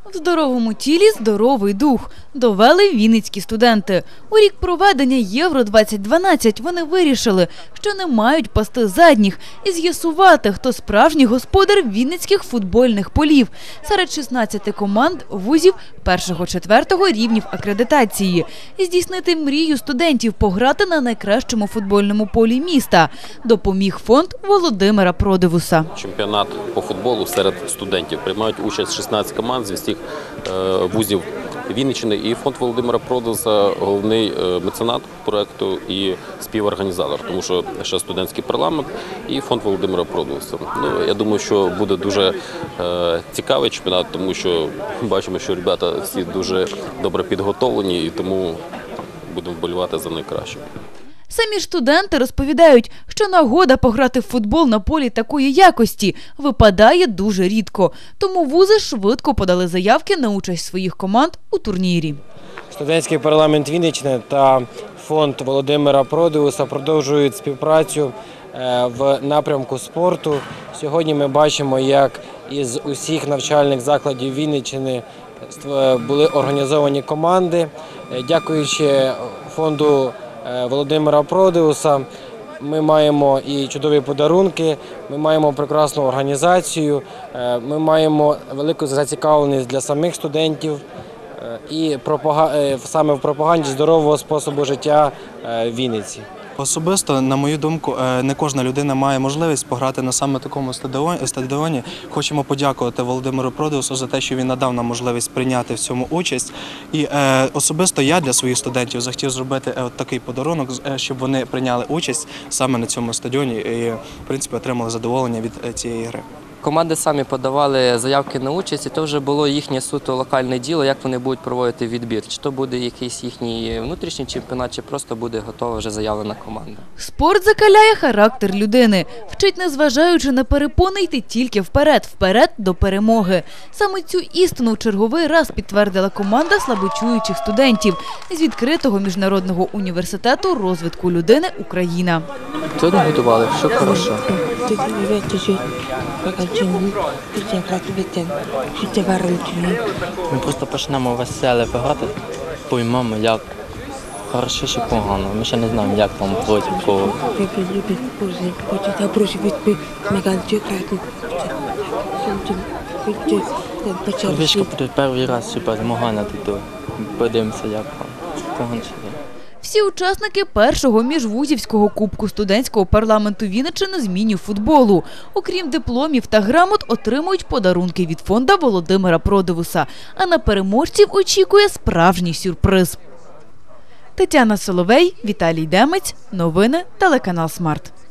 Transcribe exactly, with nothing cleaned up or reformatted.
В здоровому тілі – здоровий дух, довели вінницькі студенти. У рік проведення Євро двадцять дванадцять вони вирішили, що не мають пасти задніх і з'ясувати, хто справжній господар вінницьких футбольних полів серед шістнадцяти команд вузів першого-четвертого рівнів акредитації. І здійснити мрію студентів пограти на найкращому футбольному полі міста допоміг фонд Володимира Продивуса. Чемпіонат по футболу серед студентів. Приймають участь шістнадцять команд з усіх вузів Вінниччини, і фонд Володимира Продивуса – головний меценат проєкту і співорганізатор, тому що ще студентський парламент і фонд Володимира Продивуса. Ну, я думаю, що буде дуже е, цікавий чемпіонат, тому що бачимо, що ребята всі дуже добре підготовлені, і тому будемо вболівати за найкраще. Самі студенти розповідають, що нагода пограти в футбол на полі такої якості випадає дуже рідко. Тому вузи швидко подали заявки на участь своїх команд у турнірі. Студентський парламент Вінниччини та фонд Володимира Продивуса продовжують співпрацю в напрямку спорту. Сьогодні ми бачимо, як із усіх навчальних закладів Вінниччини були організовані команди. Дякуючи фонду Володимира Продивуса, ми маємо і чудові подарунки, ми маємо прекрасну організацію, ми маємо велику зацікавленість для самих студентів і саме в пропаганді здорового способу життя в Вінниці. Особисто, на мою думку, не кожна людина має можливість пограти на саме такому стадіоні. Хочемо подякувати Володимиру Продивусу за те, що він надав нам можливість прийняти в цьому участь. І особисто я для своїх студентів захотів зробити такий подарунок, щоб вони прийняли участь саме на цьому стадіоні і, в принципі, отримали задоволення від цієї гри. Команди самі подавали заявки на участь, і то вже було їхнє суто локальне діло, як вони будуть проводити відбір. Чи то буде якийсь їхній внутрішній чемпіонат, чи просто буде готова вже заявлена команда. Спорт закаляє характер людини. Вчить, незважаючи на перепони, йти тільки вперед, вперед до перемоги. Саме цю істину в черговий раз підтвердила команда слабочуючих студентів з відкритого міжнародного університету розвитку людини «Україна». Сьогодні готували, все хорошо. Ми просто почнемо веселе грати, поймемо, як хорошо чи погано. Ми ще не знаємо, як там проти кого. Вишка буде перший раз, що перемагання тут. Подивимося, як там погано чи ні. Всі учасники першого міжвузівського кубку студентського парламенту Вінниччини з міні-футболу. Окрім дипломів та грамот, отримують подарунки від фонду Володимира Продивуса. А на переможців очікує справжній сюрприз. Тетяна Соловей, Віталій Демець. Новини телеканал Смарт.